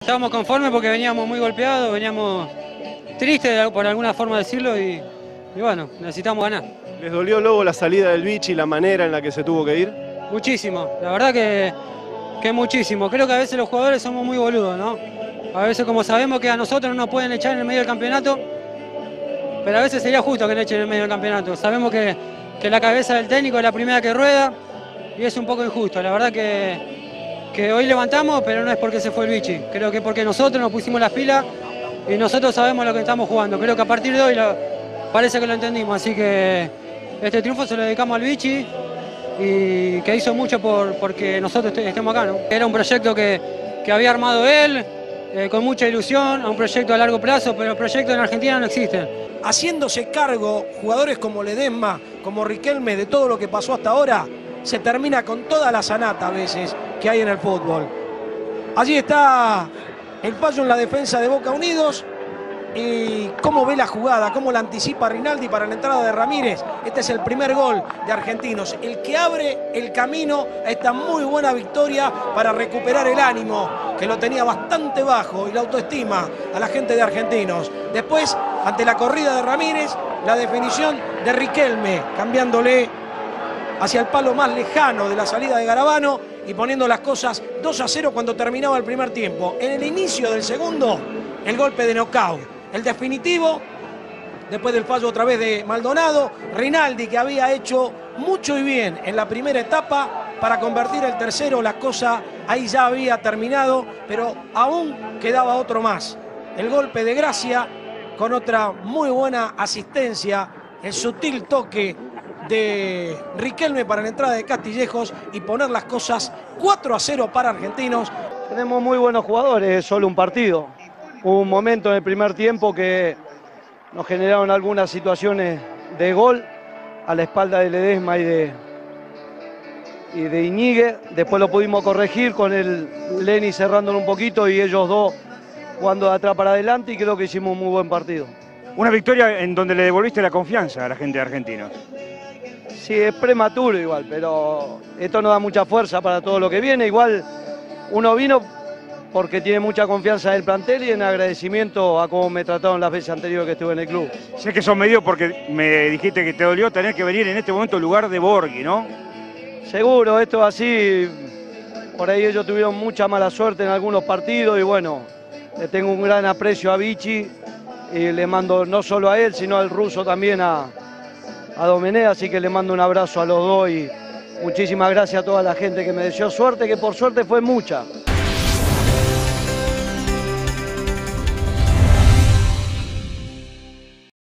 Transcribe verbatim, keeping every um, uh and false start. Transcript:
Estábamos conformes porque veníamos muy golpeados, veníamos tristes por alguna forma de decirlo y, y bueno, necesitamos ganar. ¿Les dolió luego la salida del Vichy, la manera en la que se tuvo que ir? Muchísimo, la verdad que, que muchísimo. Creo que a veces los jugadores somos muy boludos, ¿no? A veces como sabemos que a nosotros no nos pueden echar en el medio del campeonato, pero a veces sería justo que le echen en el medio del campeonato. Sabemos que, que la cabeza del técnico es la primera que rueda y es un poco injusto. La verdad que, que hoy levantamos, pero no es porque se fue el Vichy. Creo que porque nosotros nos pusimos las pilas y nosotros sabemos lo que estamos jugando. Creo que a partir de hoy lo, parece que lo entendimos, así que este triunfo se lo dedicamos al Vichy y que hizo mucho por porque nosotros estemos acá, ¿no? Era un proyecto que, que había armado él, eh, con mucha ilusión, a un proyecto a largo plazo, pero proyectos en Argentina no existen. Haciéndose cargo jugadores como Ledesma, como Riquelme, de todo lo que pasó hasta ahora, se termina con toda la sanata a veces que hay en el fútbol. Allí está el fallo en la defensa de Boca Unidos. Y cómo ve la jugada, cómo la anticipa Rinaldi para la entrada de Ramírez. Este es el primer gol de Argentinos, el que abre el camino a esta muy buena victoria para recuperar el ánimo, que lo tenía bastante bajo, y la autoestima a la gente de Argentinos. Después, ante la corrida de Ramírez, la definición de Riquelme, cambiándole hacia el palo más lejano de la salida de Garabano y poniendo las cosas dos a cero cuando terminaba el primer tiempo. En el inicio del segundo, el golpe de knockout. El definitivo, después del fallo otra vez de Maldonado, Rinaldi, que había hecho mucho y bien en la primera etapa para convertir el tercero, la cosa ahí ya había terminado, pero aún quedaba otro más. El golpe de Gracia con otra muy buena asistencia, el sutil toque de Riquelme para la entrada de Castillejos y poner las cosas cuatro a cero para Argentinos. Tenemos muy buenos jugadores, es solo un partido. Hubo un momento en el primer tiempo que nos generaron algunas situaciones de gol a la espalda de Ledesma y de, y de Iñigue. Después lo pudimos corregir con el Leni cerrándolo un poquito y ellos dos jugando de atrás para adelante y creo que hicimos un muy buen partido. Una victoria en donde le devolviste la confianza a la gente de Argentinos. Sí, es prematuro igual, pero esto nos da mucha fuerza para todo lo que viene. Igual uno vino porque tiene mucha confianza del plantel y en agradecimiento a cómo me trataron las veces anteriores que estuve en el club. Sé que son medios porque me dijiste que te dolió tener que venir en este momento en lugar de Borghi, ¿no? Seguro, esto es así. Por ahí ellos tuvieron mucha mala suerte en algunos partidos y bueno, le tengo un gran aprecio a Vichy y le mando no solo a él, sino al ruso también, a, a Domenech, así que le mando un abrazo a los dos y muchísimas gracias a toda la gente que me deseó suerte, que por suerte fue mucha.